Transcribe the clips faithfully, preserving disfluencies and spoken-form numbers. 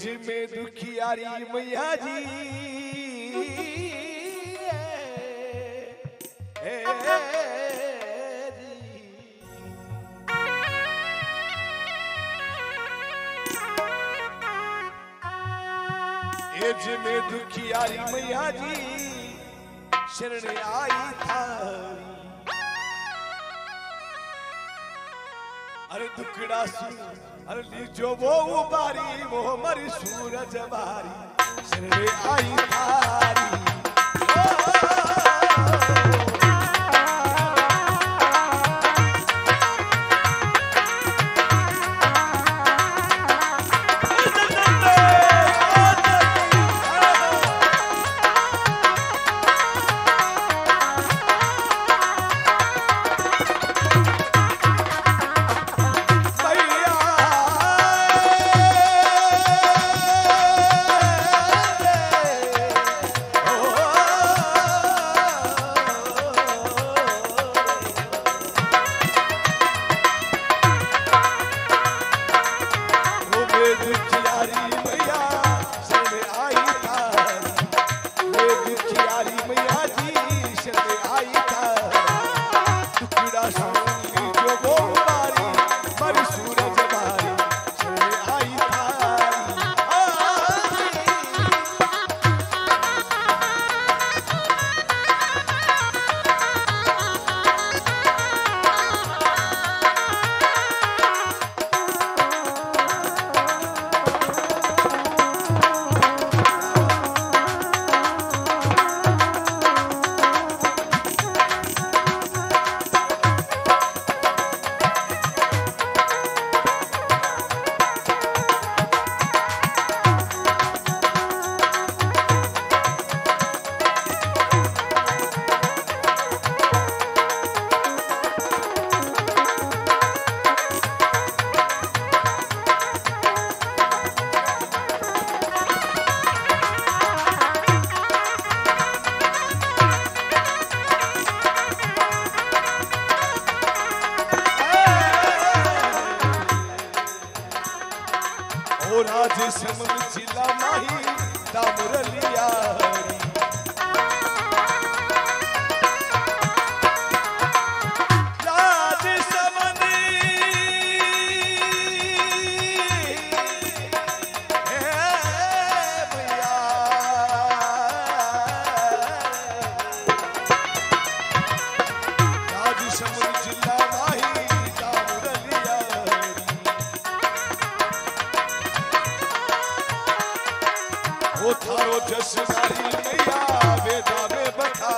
As में दुखियारी मैया जी ए, एज में दुखियारी मैया जी शरण आई थारी। अरे दुखड़ा सुन अरे लीजो वो उबारी वो मरी सूरज बारी शरण आई थारी। जिला माही दामरलिया थारो जसदारी मैया वेदा में बता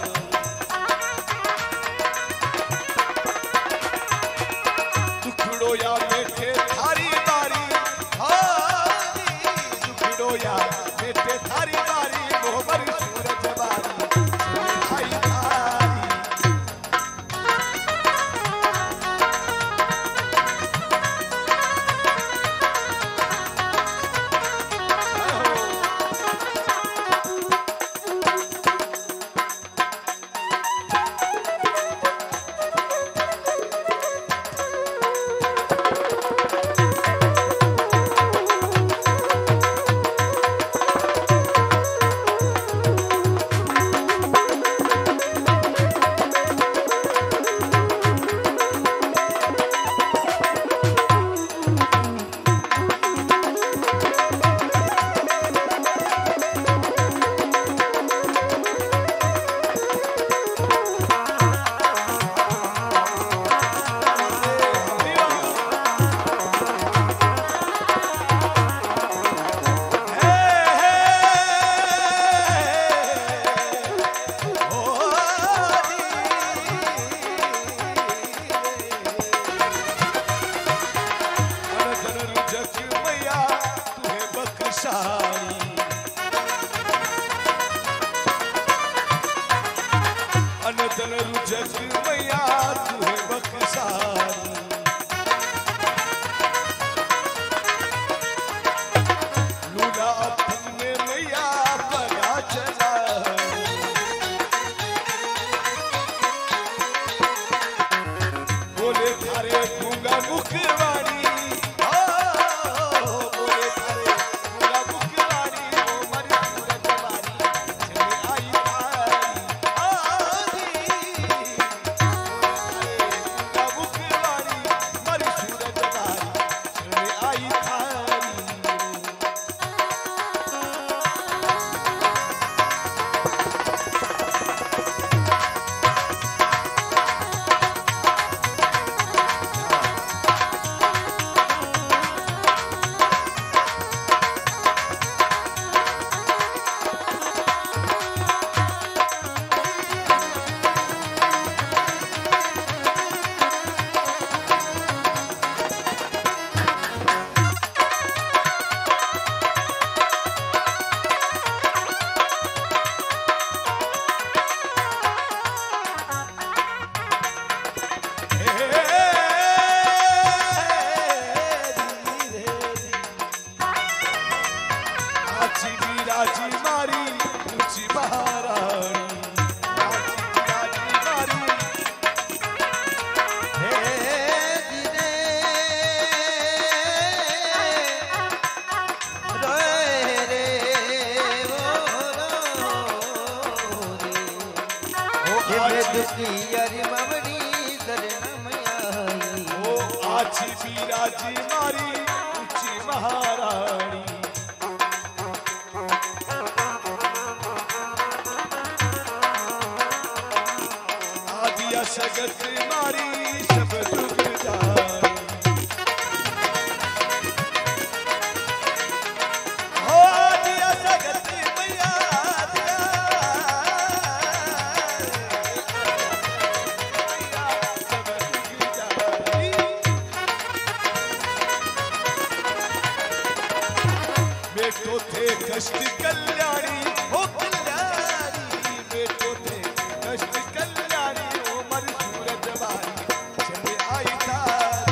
दुखड़ो या बेटे थारी बारी दुखड़ो या बेटे थारी बारी मोहम्मद सूरज बारी अनदन रुजक मैया तुहे बख्शारी लूला अपन में मैया बगा चला बोले थारे गूंगा मुखवाणी बोले थारे पाछी बिराजी मारी ऊंची महारानी। आदिया सगत मारी सब दुख जानी। हो आदिया सगत मैया आदिया सब दुख जानी। बेटो थे कष्ट कल्याणी हो कल्याणी, बेटो थे कष्ट कल्याणी ओ मर सूरज बारी चले आई तारी।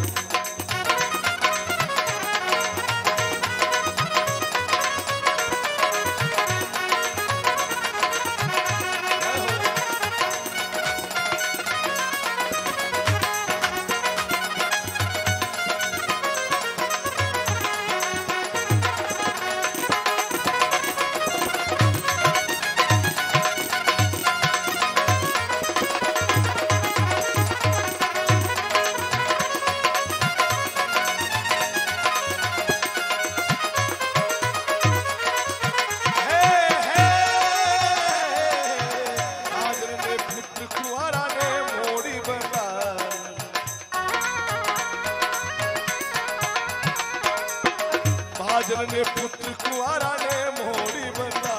महाजन ने पुत्र कुंवारा ने मोड़ी बंदा।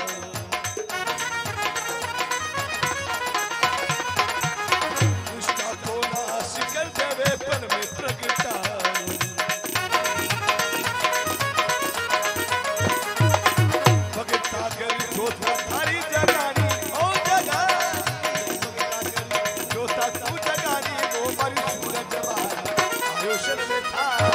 दुष्टा को नाश कर देवे पन में प्रगटा। भगता कर जोता थारी जगानी ओ जगानी, भगता कर जोता तू जगानी वो मरी सूरज बारी आयुष्य से थारी।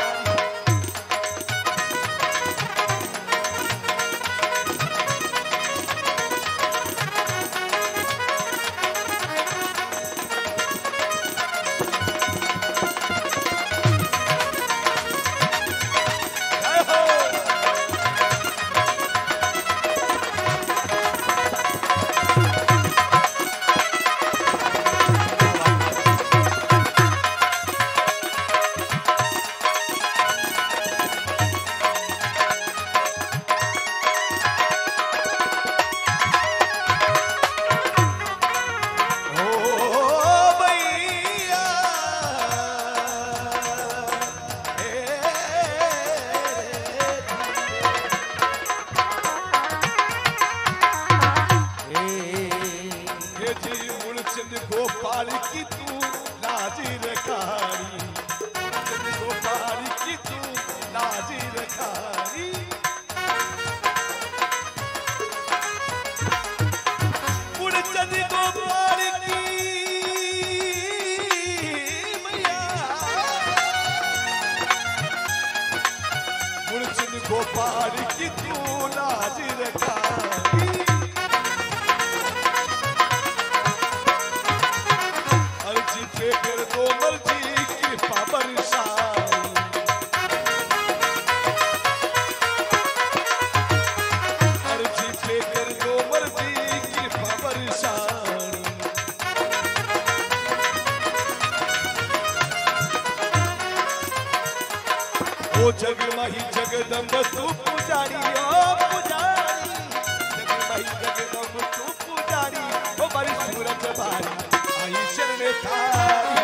गोपाल की तू लाजी रखारी, गोपाल की तू लाजी रखारी। मुड़चंद गोपाल की मैया, मुड़चंद गोपाल की तू लाजी रखारी। कर दो मर्जी कृपा बरसाई, अर्जी पे कर दो मर्जी कृपा बरसाई। ओ जगमाही जगदम्ब तू पुजारी ओ पुजारी, जगमाही जगदम्ब तू पुजारी ओ बड़ी सूरज बारी आई शरण थारी।